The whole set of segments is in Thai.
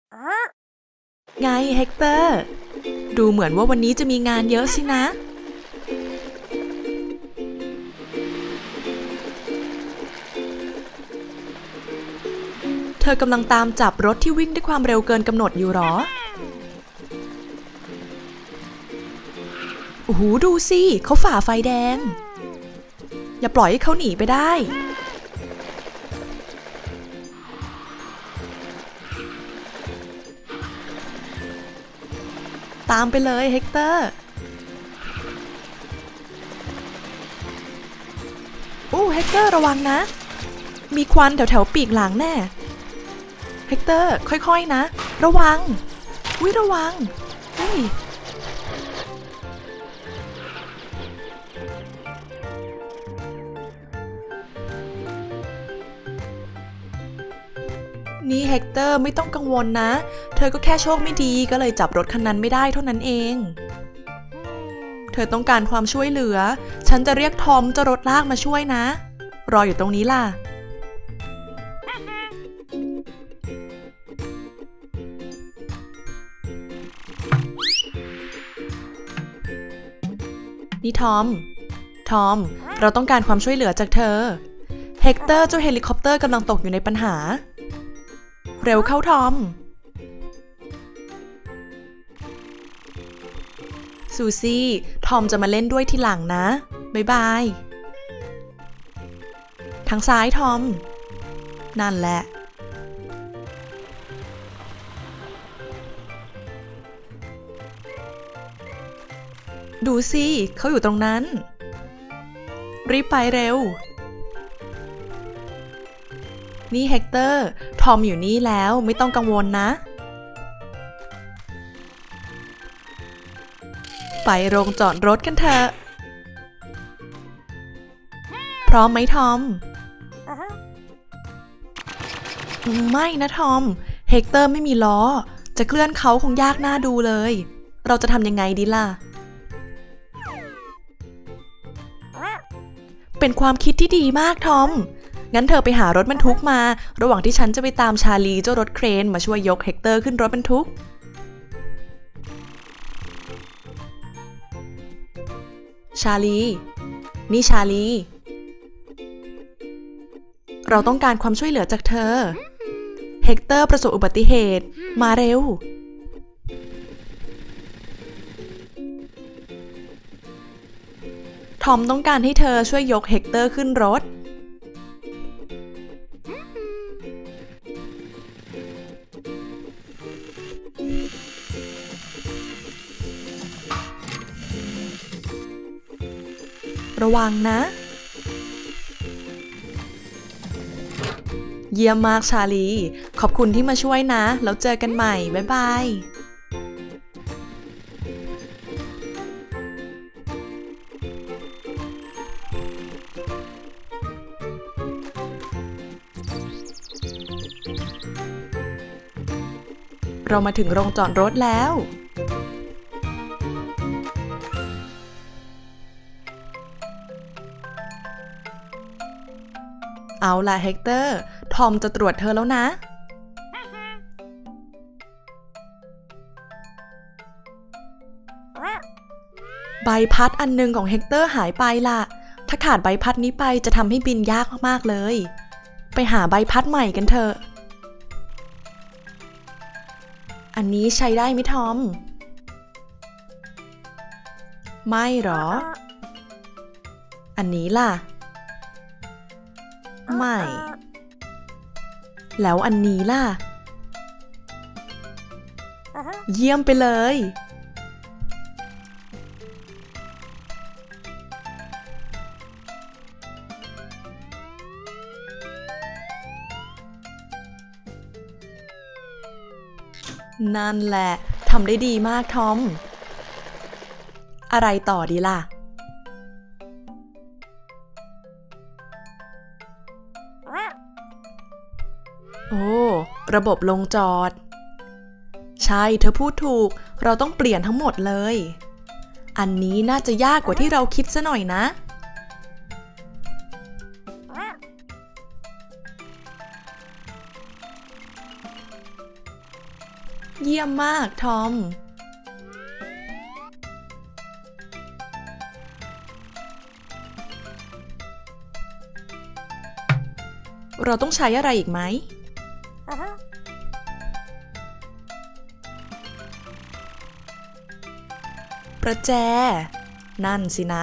ไงเฮกเตอร์ดูเหมือนว่าวันนี้จะมีงานเยอะสินะเธอกำลังตามจับรถที่วิ่งด้วยความเร็วเกินกำหนดอยู่หรอโอ้โหดูสิเขาฝ่าไฟแดงอย่าปล่อยให้เขาหนีไปได้ตามไปเลยเฮกเตอร์เฮกเตอร์ระวังนะมีควันแถวปีกหลังแน่เฮกเตอร์ค่อยๆนะระวังระวังนี่เฮกเตอร์ไม่ต้องกังวลนะเธอก็แค่โชคไม่ดีก็เลยจับรถคันนั้นไม่ได้เท่านั้นเองเธอต้องการความช่วยเหลือฉันจะเรียกทอมเจ้ารถลากมาช่วยนะรออยู่ตรงนี้ล่ะนี่ทอมเราต้องการความช่วยเหลือจากเธอเฮกเตอร์เจ้าเฮลิคอปเตอร์กำลังตกอยู่ในปัญหาเร็วเข้าทอมซูซี่ทอมจะมาเล่นด้วยทีหลังนะบ๊ายบายทางซ้ายทอมนั่นแหละดูสิเขาอยู่ตรงนั้นรีบไปเร็วนี่เฮกเตอร์ทอมอยู่นี่แล้วไม่ต้องกังวลนะไปโรงจอดรถกันเถอะพร้อมไหมทอมไม่นะทอมเฮกเตอร์ไม่มีล้อจะเคลื่อนเขาคงยากน่าดูเลยเราจะทำยังไงดีล่ะเป็นความคิดที่ดีมากทอมงั้นเธอไปหารถบรรทุกมาระหว่างที่ฉันจะไปตามชาลีเจ้ารถเครนมาช่วยยกเฮกเตอร์ขึ้นรถบรรทุกชาลีนี่ชาลีเราต้องการความช่วยเหลือจากเธอเฮกเตอร์ประสบอุบัติเหตุมาเร็วทอมต้องการให้เธอช่วยยกเฮกเตอร์ขึ้นรถระวังนะเยี่ยมมากชาลีขอบคุณที่มาช่วยนะแล้วเจอกันใหม่บ๊ายบายเรามาถึงโรงจอดรถแล้วเอาล่ะเฮกเตอร์ทอมจะตรวจเธอแล้วนะใบพัดอันนึงของเฮกเตอร์หายไปล่ะถ้าขาดใบพัดนี้ไปจะทำให้บินยากมากๆเลยไปหาใบพัดใหม่กันเถอะอันนี้ใช้ได้ไหมทอมไม่หรออันนี้ล่ะไม่แล้วอันนี้ล่ะเยี่ยมไปเลยนั่นแหละทำได้ดีมากทอมอะไรต่อดีล่ะโอ้ระบบลงจอดใช่เธอพูดถูกเราต้องเปลี่ยนทั้งหมดเลยอันนี้น่าจะยากกว่าที่เราคิดซะหน่อยนะเยี่ยมมากทอมเราต้องใช้อะไรอีกไหมประแจนั่นสินะ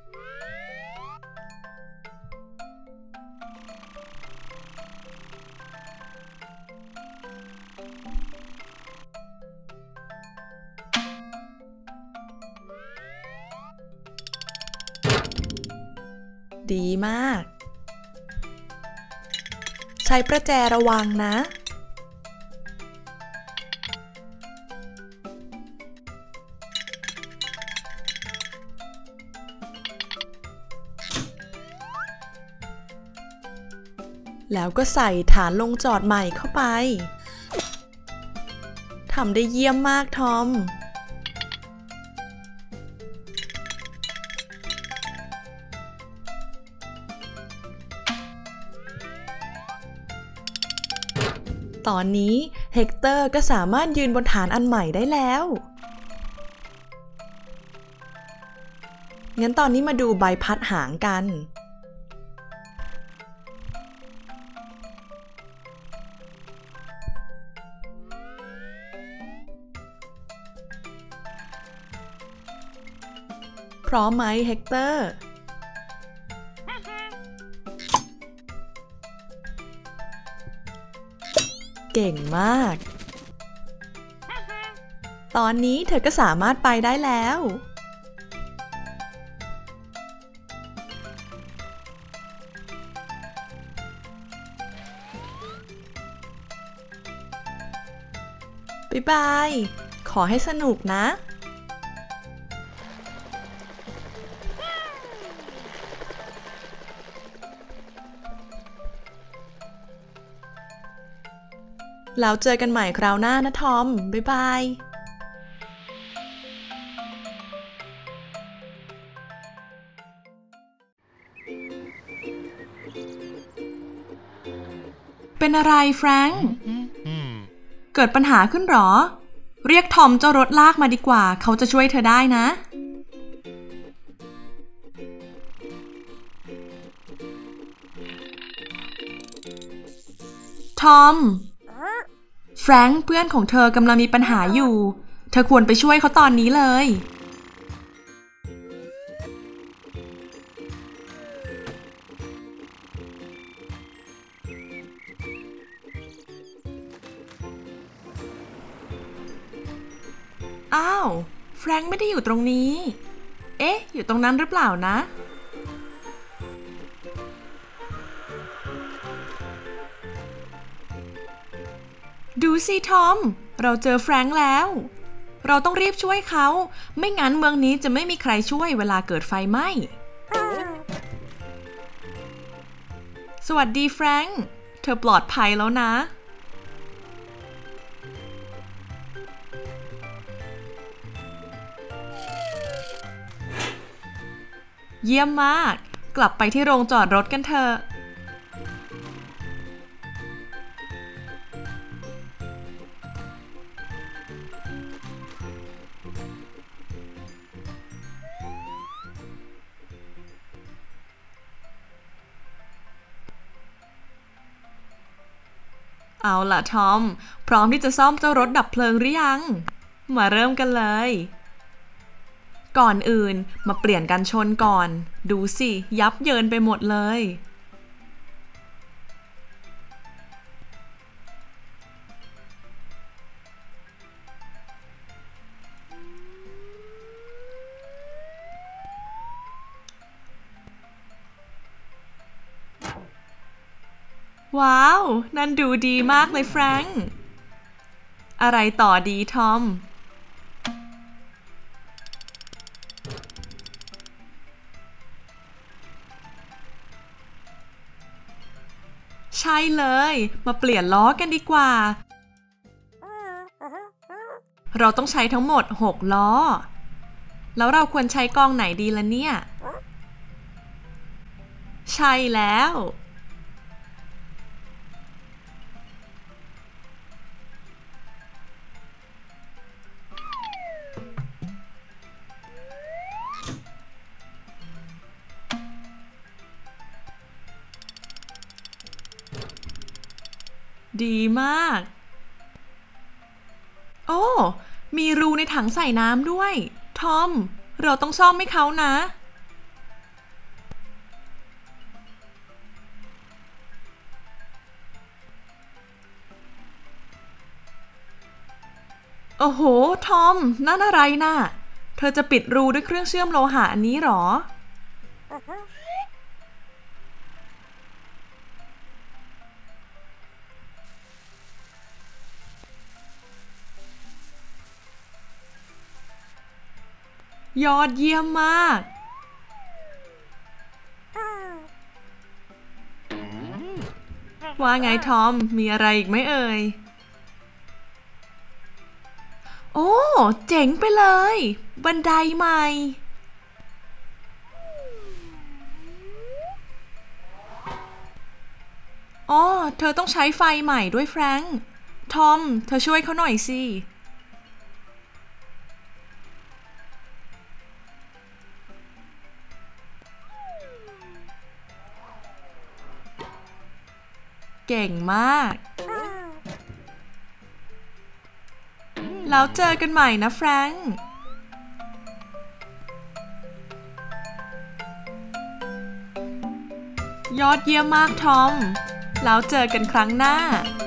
ดีมากใช้ประแจระวังนะแล้วก็ใส่ฐานลงจอดใหม่เข้าไปทำได้เยี่ยมมากทอมตอนนี้เฮกเตอร์ก็สามารถยืนบนฐานอันใหม่ได้แล้วงั้นตอนนี้มาดูใบพัดหางกันพร้อมไหมเฮกเตอร์เก่งมากตอนนี้เธอก็สามารถไปได้แล้วบ๊ายบายขอให้สนุกนะแล้วเจอกันใหม่คราวหน้านะทอม บ๊ายบาย เป็นอะไรแฟรงค์ เกิดปัญหาขึ้นหรอ เรียกทอมเจ้ารถลากมาดีกว่า เขาจะช่วยเธอได้นะ ทอม แฟรงค์เพื่อนของเธอกำลังมีปัญหาอยู่ เธอควรไปช่วยเขาตอนนี้เลยอ้าวแฟรงค์ไม่ได้อยู่ตรงนี้เอ๊ะอยู่ตรงนั้นหรือเปล่านะดูสิทอมเราเจอแฟรงค์แล้วเราต้องรีบช่วยเขาไม่งั้นเมืองนี้จะไม่มีใครช่วยเวลาเกิดไฟไหม้สวัสดีแฟรงค์เธอปลอดภัยแล้วนะเยี่ยมมากกลับไปที่โรงจอดรถกันเถอะเอาล่ะทอมพร้อมที่จะซ่อมเจ้ารถดับเพลิงหรือยังมาเริ่มกันเลยก่อนอื่นมาเปลี่ยนกันชนก่อนดูสิยับเยินไปหมดเลยว้าวนั่นดูดีมากเลยแฟรงค์อะไรต่อดีทอมใช่เลยมาเปลี่ยนล้อกันดีกว่าเราต้องใช้ทั้งหมด6ล้อแล้วเราควรใช้กองไหนดีล่ะเนี่ยใช่แล้วดีมาก โอ้มีรูในถังใส่น้ำด้วย ทอม เราต้องซ่อมให้เขานะ โอ้โห ทอม นั่นอะไรน่ะ เธอจะปิดรูด้วยเครื่องเชื่อมโลหะอันนี้หรอ ยอดเยี่ยมมาก ว่าไงทอม มีอะไรอีกไหมเอ่ย โอ้ เจ๋งไปเลย บันไดใหม่ อ๋อ เธอต้องใช้ไฟใหม่ด้วยแฟรงค์ ทอม เธอช่วยเขาหน่อยสิ เก่งมาก แล้วเจอกันใหม่นะแฟรงค์ ยอดเยี่ยมมากทอม แล้วเจอกันครั้งหน้า